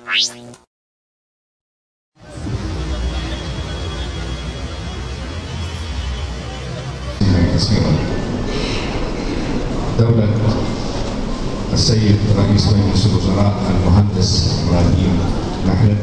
دولة السيد رئيس مجلس الوزراء المهندس إبراهيم محلب،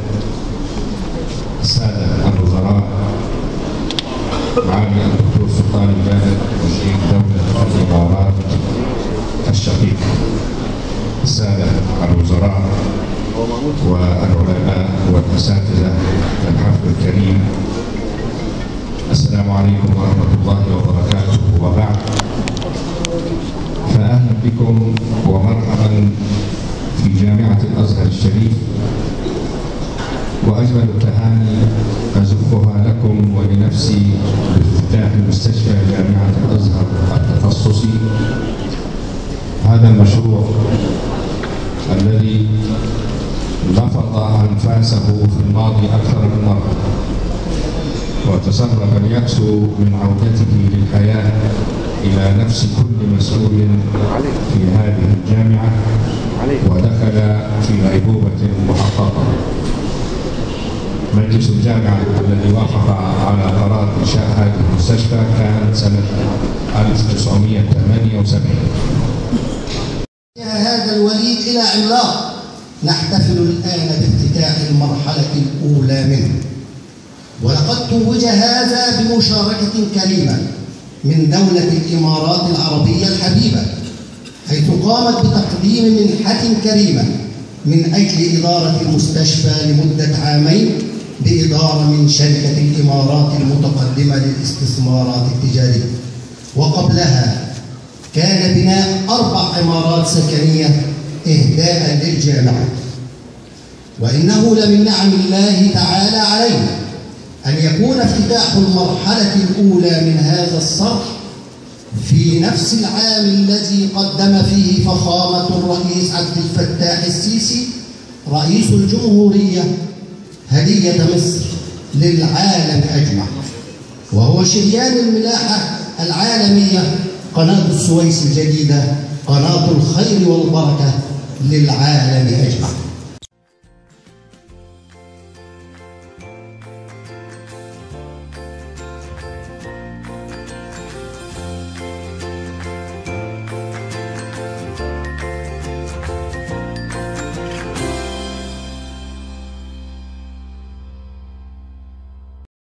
السادة الوزراء، معالي الدكتور سلطان الجابر وزير دولة الإمارات الشقيقة، السادة الوزراء والعلماء والأساتذة الحفل الكريم، السلام عليكم ورحمة الله وبركاته. وبعد، فأهلا بكم ومرحبا في جامعة الأزهر الشريف، وأجمل التهاني أزفها لكم ولنفسي بافتتاح مستشفى جامعة الأزهر التخصصي. هذا المشروع الذي نفض أنفاسه في الماضي أكثر من مرة، وتسرب اليأس من عودته للحياة إلى نفس كل مسؤول في هذه الجامعة، ودخل في غيبوبة محققة. مجلس الجامعة الذي وافق على قرار إنشاء هذه المستشفى كان سنة 1978. هذا الوليد إلى عملاق. نحتفل الآن بافتتاح المرحلة الأولى منه، ولقد توج هذا بمشاركة كريمة من دولة الإمارات العربية الحبيبة، حيث قامت بتقديم منحة كريمة من أجل إدارة المستشفى لمدة عامين بإدارة من شركة الإمارات المتقدمة للاستثمارات التجارية. وقبلها كان بناء 4 عمارات سكنية إهداء للجامعة. وإنه لمن نعم الله تعالى علينا أن يكون افتتاح المرحلة الأولى من هذا الصرح في نفس العام الذي قدم فيه فخامة الرئيس عبد الفتاح السيسي رئيس الجمهورية هدية مصر للعالم أجمع، وهو شريان الملاحة العالمية قناة السويس الجديدة، قناة الخير والبركة للعالم أجمع.